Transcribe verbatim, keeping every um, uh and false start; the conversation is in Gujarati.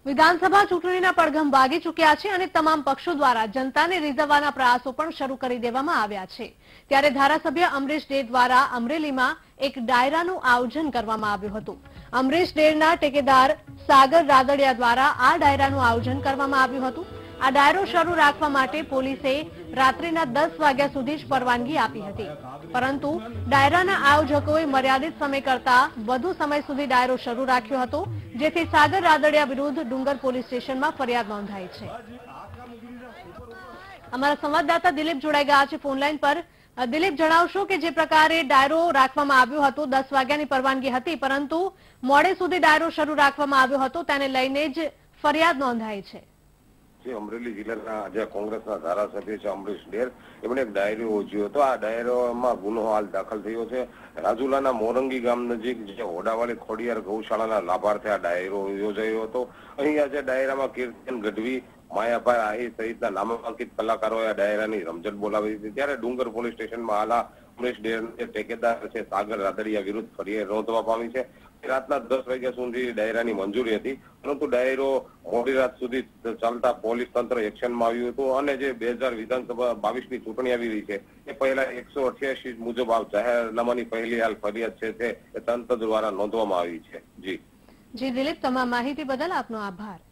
વિધાનસભા ચૂંટણીના પડઘમ વાગી ચૂક્યા છે અને તમામ પક્ષો દ્વારા જનતાને રીઝવવાના પ્રયાસો પણ શરૂ કરી દેવામાં આવ્યા છે। ત્યારે ધારાસભ્ય અમરીશ ડેર દ્વારા અમરેલીમાં એક ડાયરાનું આયોજન કરવામાં આવ્યું હતું। અમરીશ ડેરના ટેકેદાર સાગર રાદડિયા દ્વારા આ ડાયરાનું આયોજન કરવામાં આવ્યું હતું। આ ડાયરો શરૂ રાખવા માટે પોલીસે રાત્રિના દસ વાગ્યા સુધી જ પરવાનગી આપી હતી, પરંતુ ડાયરાના આયોજકોએ મર્યાદિત સમય કરતા વધુ સમય સુધી ડાયરો શરૂ રાખ્યો હતો, જેથી સાગર રાદડિયા વિરુદ્ધ ડુંગર પોલીસ સ્ટેશનમાં ફરિયાદ નોંધાઈ છે। અમારા સંવાદદાતા દિલીપ જોડાઈ ગયા છે ફોનલાઈન પર। દિલીપ, જણાવશો કે જે પ્રકારે ડાયરો રાખવામાં આવ્યો હતો, દસ વાગ્યાની પરવાનગી હતી, પરંતુ મોડે સુધી ડાયરો શરૂ રાખવામાં આવ્યો હતો, તેને લઈને જ ફરિયાદ નોંધાઈ છે। અમરેલી જિલ્લાના આજે કોંગ્રેસના ધારાસભ્ય છે અમરીશ ડેર, એમણે એક ડાયરો યોજ્યો હતો। આ ડાયરોમાં ગુનો હાલ દાખલ થયો છે। રાજુલાના મોરંગી ગામ નજીક જે હોડાવાળી ખોડિયાર ગૌશાળાના લાભાર્થે આ ડાયરો યોજાયો હતો। અહીં આજે ડાયરામાં કીર્તન ગઢવી, માયાભાઈ આહિર સહિતના નામાંકિત કલાકારોએ આ ડાયરાની રમઝટ બોલાવી હતી। ત્યારે ડુંગર પોલીસ સ્ટેશનમાં હાલ અમરીશ ડેર જે ઠેકેદાર છે સાગર રાદડિયા વિરુદ્ધ ફરિયાદ નોંધવા પામી છે। રાતના દસ વાગ્યા સુધી ડાયરાની મંજૂરી હતી, પરંતુ ડાયરો મોડી રાત સુધી ચાલતા પોલીસ તંત્ર એક્શનમાં આવ્યું હતું અને જે બે હજાર વિધાનસભા બાવીસ ની ચૂંટણી આવી રહી છે એ પહેલા એકસો અઠ્યાસી મુજબ આ જાહેરનામાની પહેલી હાલ ફરિયાદ છે તે તંત્ર દ્વારા નોંધવામાં આવી છે। જી જી દિલીપ, તમામ માહિતી બદલ આપનો આભાર।